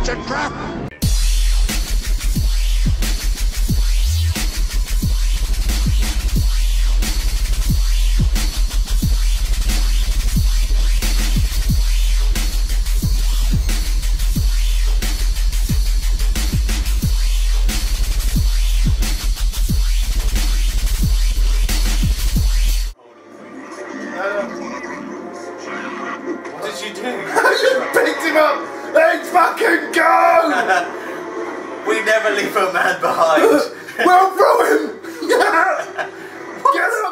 It's a trap! What did you do? You picked him up! Let's fucking go! We never leave a man behind. Well, throw him! Get him